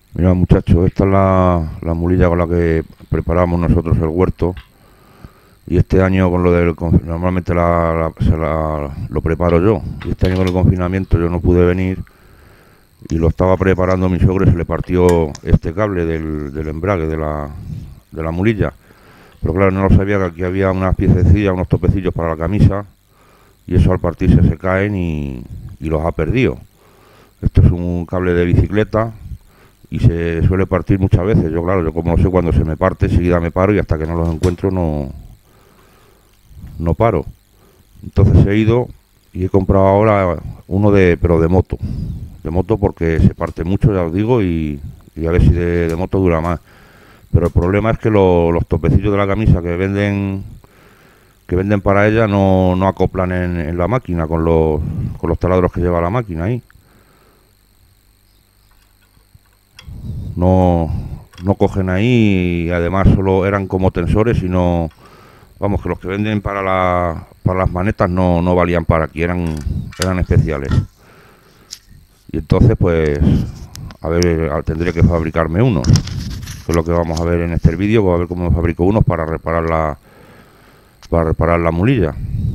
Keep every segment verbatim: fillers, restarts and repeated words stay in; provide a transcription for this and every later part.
Mira, muchachos, esta es la, la mulilla con la que preparamos nosotros el huerto. Y este año con lo del... confi- Normalmente la, la- se la- lo preparo yo. Y este año con el confinamiento yo no pude venir y lo estaba preparando mi suegro y se le partió este cable del, del embrague de la, de la mulilla. Pero claro, no lo sabía que aquí había unas piececillas, unos topecillos para la camisa y eso al partirse se caen y, y los ha perdido. Esto es un cable de bicicleta y se suele partir muchas veces. Yo, claro, yo como no sé cuándo se me parte, enseguida me paro y hasta que no los encuentro no, no paro. Entonces he ido y he comprado ahora uno de, pero de moto. De moto porque se parte mucho, ya os digo, y, y a ver si de, de moto dura más. Pero el problema es que lo- los topecillos de la camisa que venden que venden para ella no, no acoplan en, en la máquina con los, con los taladros que lleva la máquina ahí. No, no cogen ahí y además solo eran como tensores y no... Vamos, que los que venden para, la, para las manetas no, no valían para aquí, eran, eran especiales. Y entonces, pues, a ver, a- tendré que fabricarme unos, que es lo que vamos a ver en este vídeo, a ver cómo me fabrico unos para reparar la, para reparar la mulilla.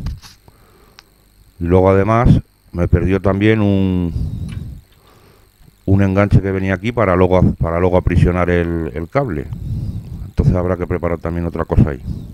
Y luego además me perdió también un, un enganche que venía aquí para luego, para luego aprisionar el, el cable. Entonces habrá que preparar también otra cosa ahí.